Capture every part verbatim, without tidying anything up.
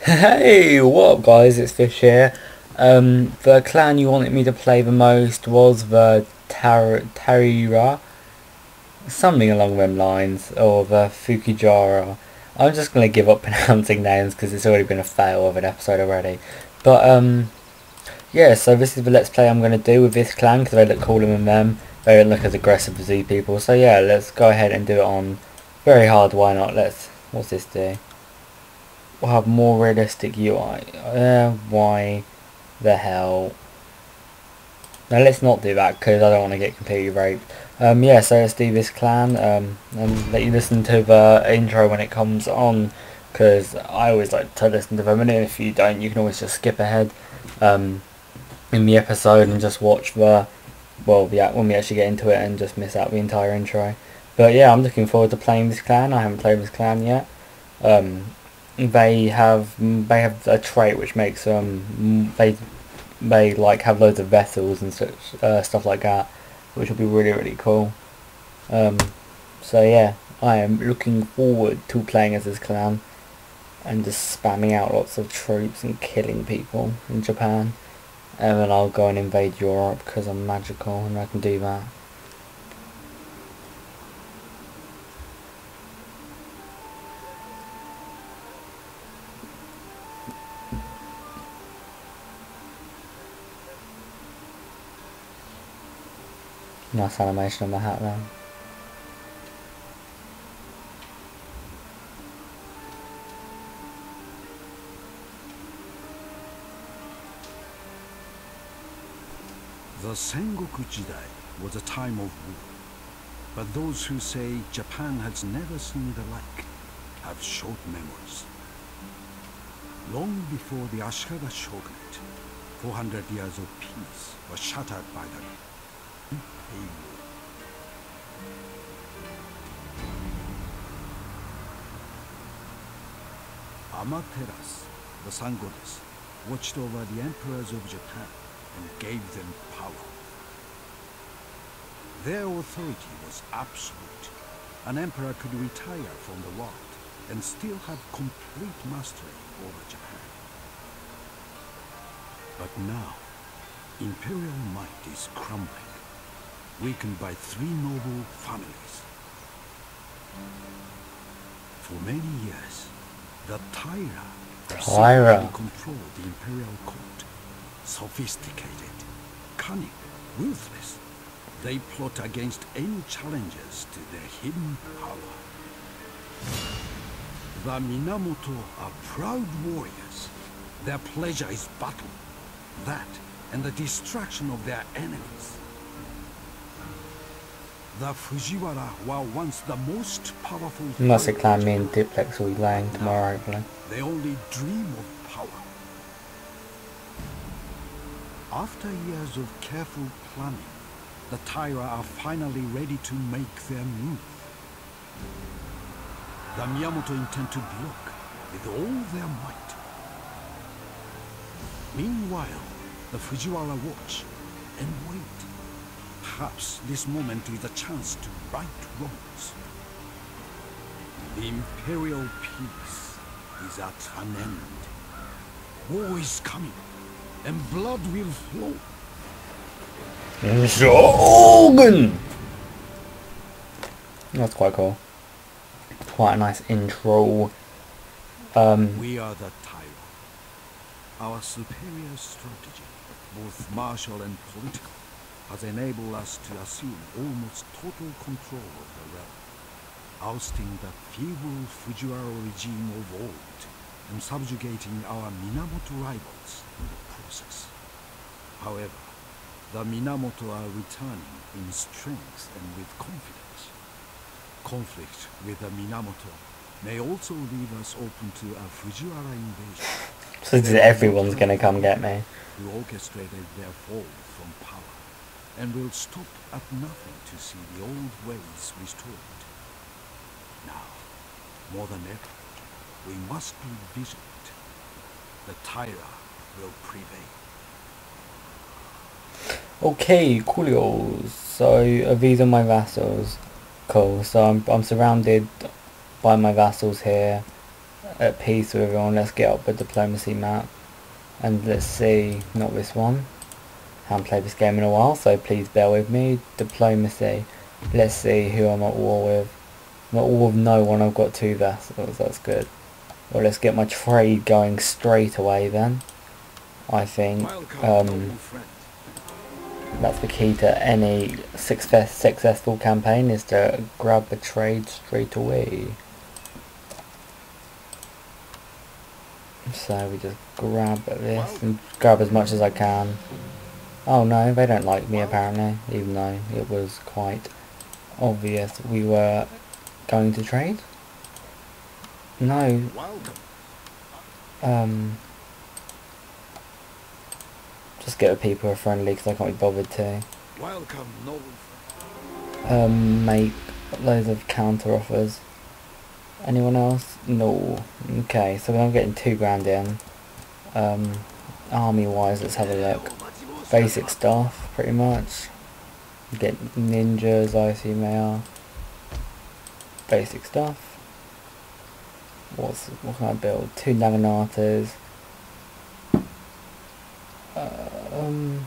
Hey, what up guys, it's Fish here. Um, the clan you wanted me to play the most was the Tar Tarira, something along them lines, or the Fukijara. I'm just going to give up pronouncing names because it's already been a fail of an episode already. But um, yeah, so this is the let's play I'm going to do with this clan because they look cooler than them. They don't look as aggressive as these people. So yeah, let's go ahead and do it on very hard, why not? Let's, what's this do? We'll have more realistic U I. Uh, why the hell? Now let's not do that because I don't want to get completely raped. Um, yeah, so let's do this clan um, and let you listen to the intro when it comes on because I always like to listen to them, and if you don't you can always just skip ahead um, in the episode and just watch the, well, yeah, when we actually get into it and just miss out the entire intro. But yeah, I'm looking forward to playing this clan. I haven't played this clan yet. Um, they have they have a trait which makes them they they like have loads of vessels and such uh, stuff like that, which will be really really cool. Um, so yeah, I am looking forward to playing as this clan and just spamming out lots of troops and killing people in Japan, and then I'll go and invade Europe because I'm magical and I can do that. Nice animation on my hat there. The Sengoku Jidai was a time of war, but those who say Japan has never seen the like have short memories. Long before the Ashikaga Shogunate, four hundred years of peace were shattered by the Impei War. Amaterasu, the sun goddess, watched over the emperors of Japan and gave them power. Their authority was absolute. An emperor could retire from the world and still have complete mastery over Japan. But now, imperial might is crumbling, weakened by three noble families. For many years, the Taira have secretly controlled the imperial court. Sophisticated, cunning, ruthless, they plot against any challenges to their hidden power. The Minamoto are proud warriors. Their pleasure is battle, that and the destruction of their enemies. The Fujiwara were once the most powerful. Must have clan me and Duplex will be playing tomorrow, hopefully. They only dream of power. After years of careful planning, the Taira are finally ready to make their move. The Miyamoto intend to block with all their might. Meanwhile, the Fujiwara watch and wait. Perhaps this moment is a chance to right wrongs. The imperial peace is at an end. War is coming, and blood will flow. Shogun! That's quite cool. Quite a nice intro. Um, we are the Taira. Our superior strategy, both martial and political, has enabled us to assume almost total control of the realm, ousting the feeble Fujiwara regime of old and subjugating our Minamoto rivals in the process. However, the Minamoto are returning in strength and with confidence. Conflict with the Minamoto may also leave us open to a Fujiwara invasion. So everyone's gonna come get me. Who orchestrated their fall from power and will stop at nothing to see the old ways restored. Now, more than ever, we must be vigilant. The Taira will prevail. Okay, coolio. So uh, these are my vassals. Cool. So I'm I'm surrounded by my vassals here. at peace with everyone. Let's get up a diplomacy map. And let's see, not this one. Haven't played this game in a while, so please bear with me. Diplomacy. Let's see who I'm at war with. I'm at war with no one, I've got two vessels, that's good. Well, let's get my trade going straight away then. I think um, that's the key to any success, successful campaign, is to grab the trade straight away. So we just grab this and grab as much as I can. Oh no, they don't like me apparently, even though it was quite obvious we were going to trade. No. Um. Just get the people who are friendly because I can't be bothered to. Um, make loads of counter offers. Anyone else? No. Okay, so I'm getting two grand in. Um, army wise, let's have a look. Basic stuff, pretty much. Get ninjas, I assume they are. Basic stuff. What's what can I build? Two Naganatas. Uh, um,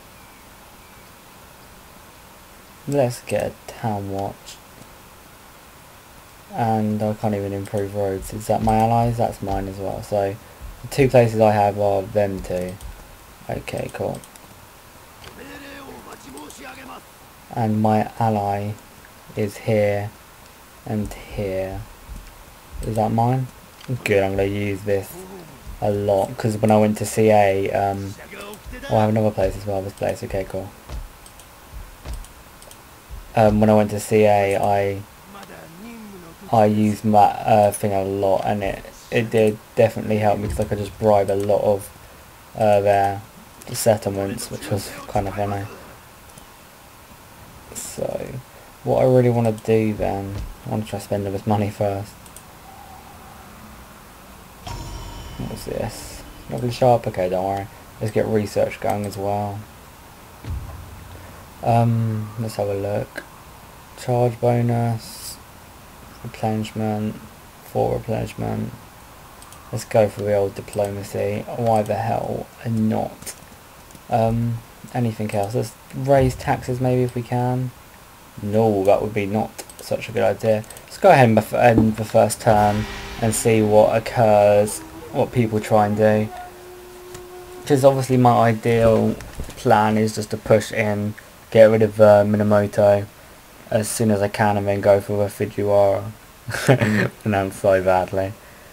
let's get a town watch. And I can't even improve roads. Is that my allies? That's mine as well. So the two places I have are them two. Okay, cool. And my ally is here and here. Is that mine? Good, I'm going to use this a lot because when I went to C A, um, oh, I have another place as well, this place, okay, cool. Um, when I went to C A, I I used that uh, thing a lot, and it, it did definitely help me because I could just bribe a lot of uh, their settlements, which was kind of funny. So, what I really want to do then, I want to try to spend all this money first. What's this? Not really sharp? Okay, don't worry. Let's get research going as well. Um, let's have a look. Charge bonus, replenishment, four replenishment. Let's go for the old diplomacy. Why the hell not? Um, anything else? Let's raise taxes maybe if we can. No, that would be not such a good idea. Let's go ahead and end the first turn and see what occurs, what people try and do. Because obviously my ideal plan is just to push in, get rid of uh, Minamoto as soon as I can, and then go for the Fujiwara. Pronounced so badly.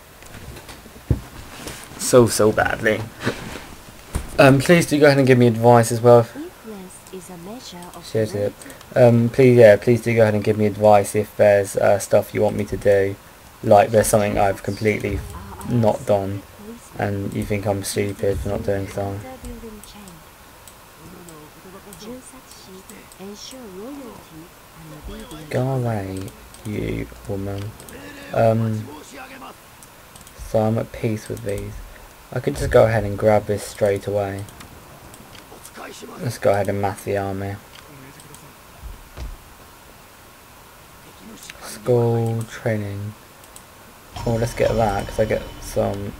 So, so badly. Um, please do go ahead and give me advice as well. Is a measure of Shit it. Um, please, yeah, please do go ahead and give me advice if there's uh, stuff you want me to do. Like there's something I've completely not done and you think I'm stupid for not doing so. Go away, you woman. Um, so I'm at peace with these. I could just go ahead and grab this straight away. Let's go ahead and mass the army. School training. Oh, let's get that because I get some.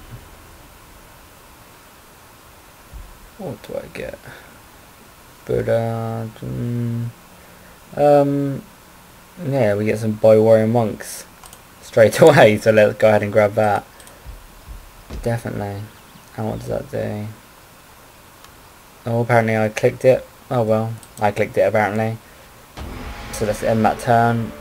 What do I get? Buddha. Mm, um. Yeah, we get some boy warrior monks straight away. So let's go ahead and grab that. Definitely. And what does that do? Oh, apparently I clicked it. Oh well, I clicked it apparently. So let's end that turn.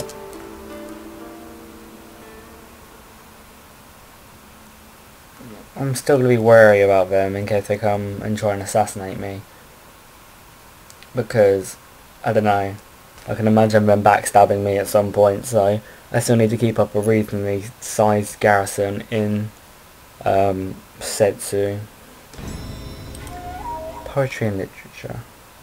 I'm still going to be wary about them in case they come and try and assassinate me. Because, I don't know, I can imagine them backstabbing me at some point, so I still need to keep up a reasonably sized garrison in um, Setsu. Poetry and literature.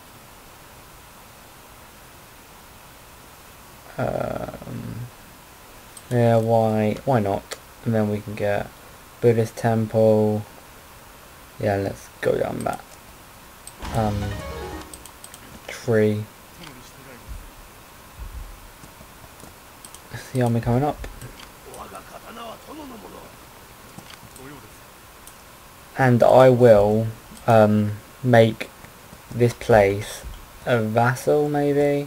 Um, yeah, why why not? And then we can get Buddhist temple. Yeah, let's go down that. Um, tree. Is the army coming up? And I will um, make this place a vassal, maybe?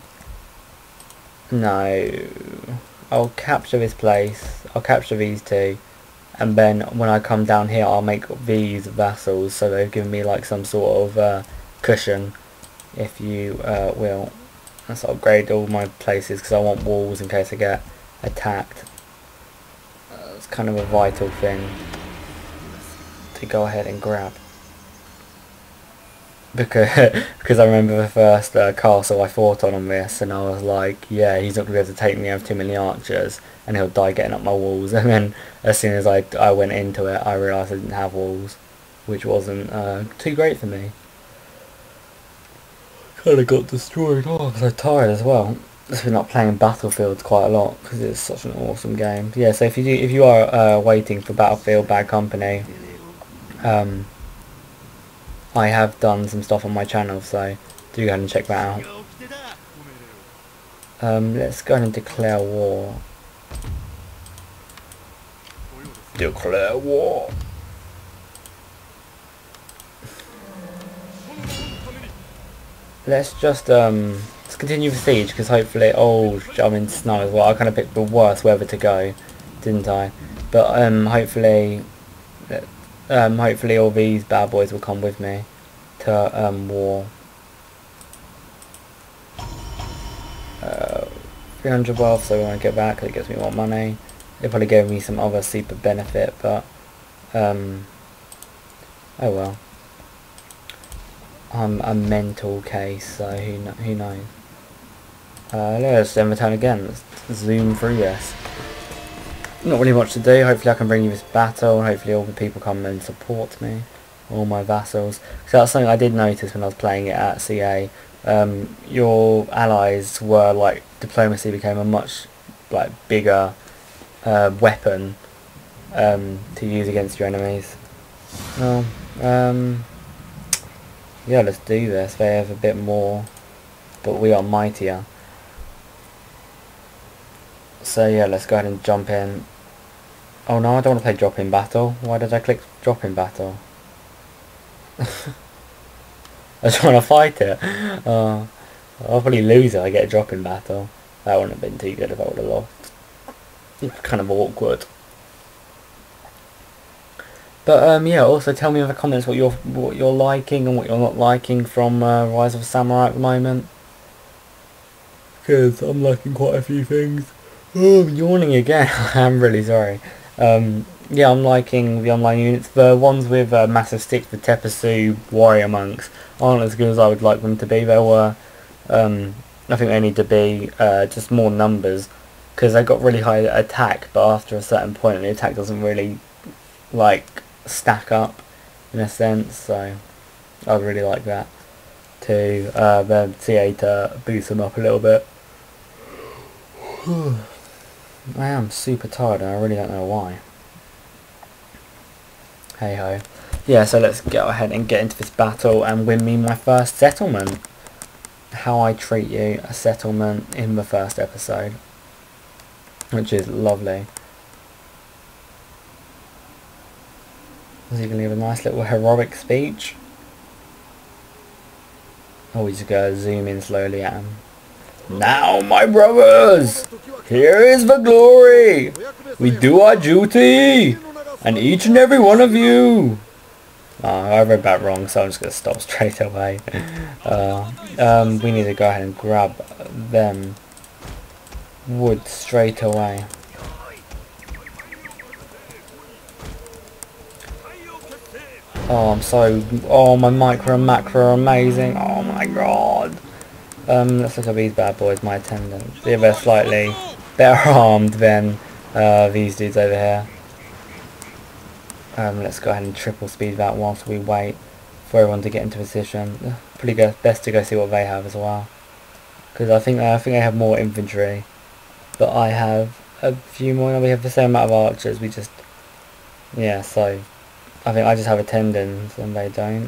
No. I'll capture this place. I'll capture these two. And then when I come down here, I'll make these vassals, so they've given me like some sort of uh, cushion, if you uh, will. Let's upgrade all my places because I want walls in case I get attacked. Uh, it's kind of a vital thing to go ahead and grab. Because because I remember the first uh, castle I fought on on this, and I was like, yeah, he's not going to be able to take me over too many archers, and he'll die getting up my walls. And then as soon as I, I went into it, I realised I didn't have walls, which wasn't uh, too great for me. Kind of got destroyed. Oh, I'm so tired as well. Just been not playing Battlefield quite a lot because it's such an awesome game. Yeah, so if you do, if you are uh, waiting for Battlefield Bad Company, um. I have done some stuff on my channel, so do go ahead and check that out. Um, let's go ahead and declare war. Declare war. Let's just um, let's continue the siege because hopefully, oh, I'm in snow as well. I kind of picked the worst weather to go, didn't I? But um, hopefully. Um, hopefully all these bad boys will come with me to um, war. Uh, three hundred wealth, so we want to get back because it gives me more money. They probably gave me some other super benefit, but um, oh well. I'm a mental case, so who, kn who knows. Uh, let's then return again. Let's zoom through this. Not really much to do. Hopefully I can bring you this battle, and hopefully all the people come and support me, all my vassals. So that's something I did notice when I was playing it at C A. Um, your allies were like, diplomacy became a much like bigger uh, weapon um, to use against your enemies. Well, um, yeah, let's do this. They have a bit more, but we are mightier. So yeah, let's go ahead and jump in. Oh no, I don't want to play drop in battle. Why did I click drop in battle? I just want to fight it. Uh, I'll probably lose it. I get a drop in battle. That wouldn't have been too good if I would have lost. It's kind of awkward. But um, yeah, also tell me in the comments what you're what you're liking and what you're not liking from uh, Rise of the Samurai at the moment. Because I'm liking quite a few things. Oh, I'm yawning again. I'm really sorry. Um, yeah, I'm liking the online units. The ones with uh, massive sticks, the Tepasu warrior monks, aren't as good as I would like them to be. They were, um, I think they need to be uh, just more numbers, because they got really high attack, but after a certain point the attack doesn't really like stack up in a sense. So I'd really like that to uh, the C A to boost them up a little bit. I am super tired and I really don't know why. Hey ho. Yeah, so let's go ahead and get into this battle and win me my first settlement. How I treat you, a settlement in the first episode. Which is lovely. Is he going to give a nice little heroic speech? Or we just go zoom in slowly at him. Now, my brothers, here is the glory. We do our duty, and each and every one of you. Oh, I read that wrong, so I'm just going to stop straight away. Uh, um, we need to go ahead and grab them wood straight away. Oh, I'm so... Oh, my micro and macro are amazing. Oh my god. Um, let's look at these bad boys, my attendants. Yeah, they're slightly better armed than uh, these dudes over here. Um, let's go ahead and triple speed that whilst we wait for everyone to get into position. Pretty good. Best to go see what they have as well, because I think I think they have more infantry, but I have a few more. We have the same amount of archers. We just yeah. So I think I just have attendants and they don't.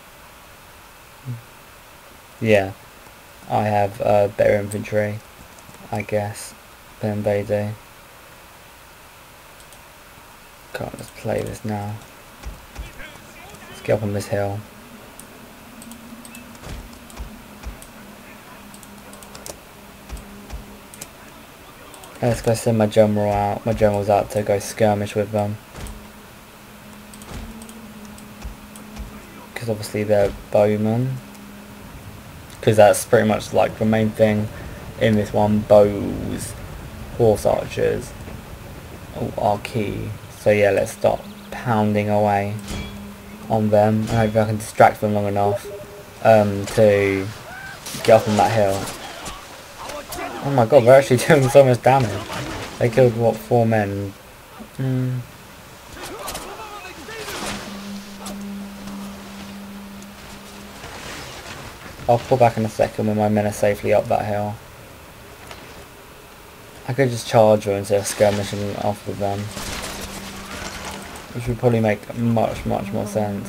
Yeah. I have uh, better infantry, I guess, than they do. Can't just play this now. Let's get up on this hill. Let's go send my general out. My general's out to go skirmish with them. Because obviously they're bowmen. Because that's pretty much like the main thing in this one. Bows, horse archers are key. So yeah, let's start pounding away on them. And hopefully I can distract them long enough um, to get up on that hill. Oh my god, we're actually doing so much damage. They killed, what, four men? Mm. I'll pull back in a second when my men are safely up that hill. I could just charge her instead of skirmishing off with them. Which would probably make much, much more sense.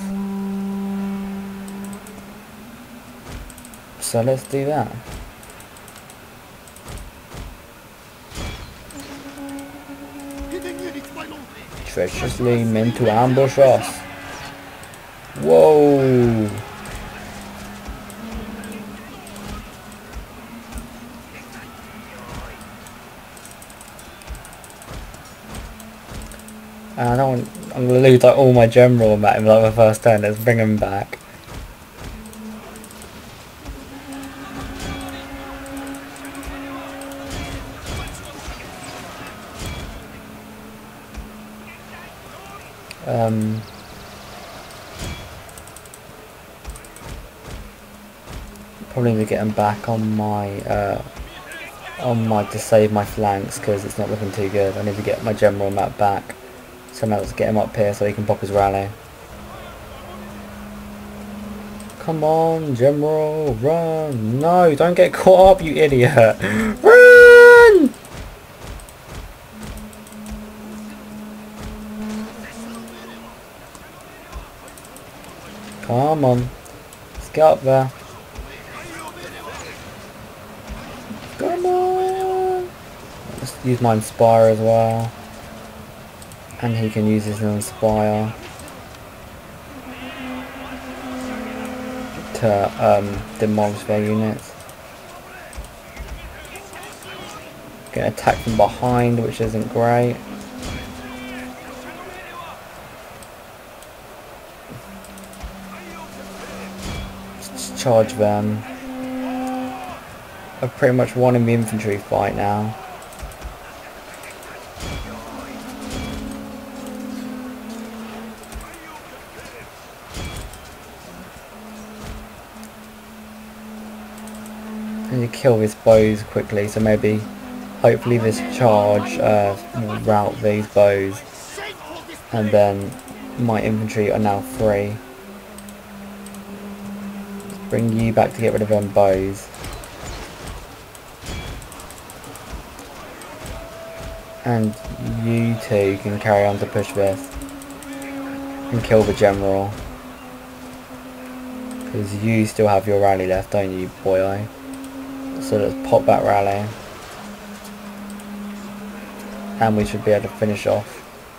So let's do that. Treacherously meant to ambush us. Whoa! I don't want, I'm gonna lose like all my general at him like the first turn. Let's bring him back. Um, probably need to get him back on my uh, on my to save my flanks because it's not looking too good. I need to get my general map back. So now let's get him up here so he can pop his rally. Come on, general, run! No, don't get caught up, you idiot! Run! Come on, let's get up there. Come on! Let's use my Inspire as well. And he can use his Inspire to um, demolish their units. Get attacked from behind, which isn't great. Just charge them. I've pretty much won in the infantry fight now. I need to kill these bows quickly, so maybe, hopefully this charge uh, will rout these bows, and then my infantry are now free. Let's bring you back to get rid of them bows. And you two can carry on to push this and kill the general. Because you still have your rally left, don't you, boy? So let's pop that rally. And we should be able to finish off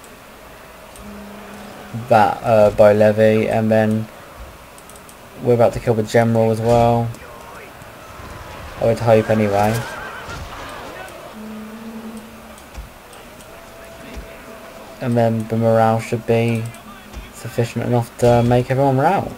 that uh, bow levy, and then we're about to kill the general as well. I would hope anyway. And then the morale should be sufficient enough to make everyone rout.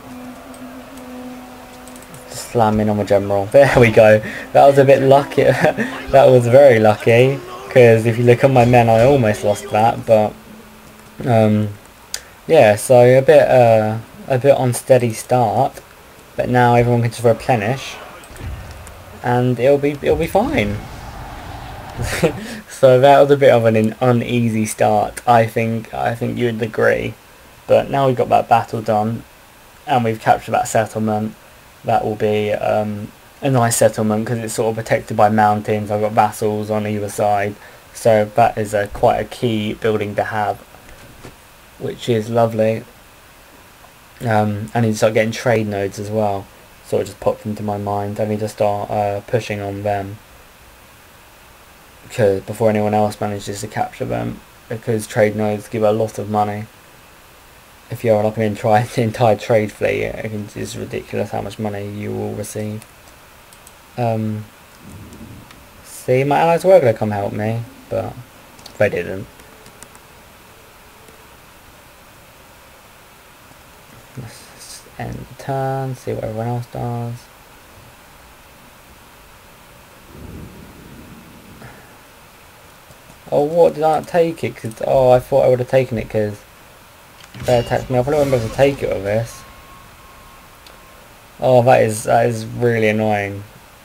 Just slam in on the general. There we go. That was a bit lucky. That was very lucky, because if you look at my men, I almost lost that. But um, yeah, so a bit uh, a bit unsteady start. But now everyone can just replenish, and it'll be it'll be fine. So that was a bit of an uneasy start, I think. I think you'd agree. But now we've got that battle done, and we've captured that settlement. That will be um, a nice settlement because it's sort of protected by mountains. I've got vassals on either side, so that is a quite a key building to have, which is lovely. Um, I need to start getting trade nodes as well. So it just popped into my mind. I need to start uh, pushing on them, because before anyone else manages to capture them. because trade nodes give a lot of money. If you're like an entire, entire trade fleet, it is ridiculous how much money you will receive. Um, see, my allies were going to come help me, but they didn't. Let's just end the turn, see what everyone else does. Oh, what, did I not take it? Cause, oh, I thought I would have taken it because they attacked me. I probably wouldn't be able to take it with this. Oh, that is, that is really annoying.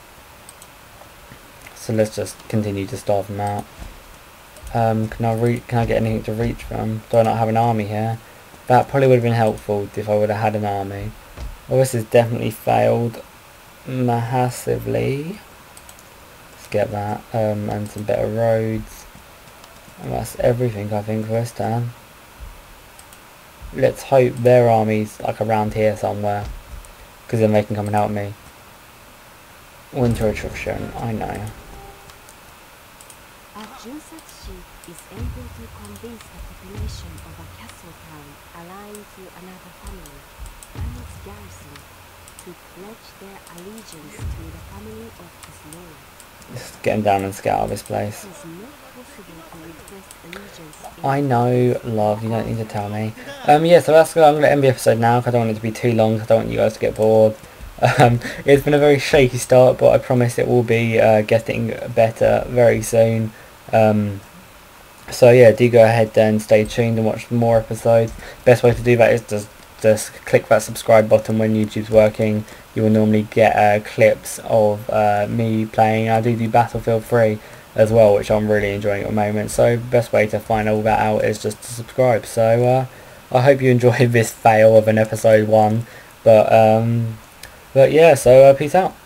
So let's just continue to starve them out. Um, can I re can I get anything to reach them? Do I not have an army here? That probably would have been helpful if I would have had an army. Well, this has definitely failed massively. Let's get that. Um, and some better roads. And that's everything I think for this turn. Let's hope their army's like around here somewhere, because then they can come and help me. Winter attrition, I know. A Junsatsu is able to convince the population of a castle town aligned to another family and its garrison to pledge their allegiance to the family of his lord. Just get him down and scout out this place. It is not possible to request allegiance in I know, love, you don't need to tell me. Um, yeah, so that's I'm going to end the episode now because I don't want it to be too long, because I don't want you guys to get bored. Um, it's been a very shaky start, but I promise it will be uh, getting better very soon. Um, so yeah, do go ahead then, stay tuned and watch more episodes. Best way to do that is just, just click that subscribe button when YouTube's working. You will normally get uh, clips of uh, me playing. I do do Battlefield three as well, which I'm really enjoying at the moment. So best way to find all that out is just to subscribe. So uh, I hope you enjoyed this fail of an episode one. But um, but yeah, so uh, peace out.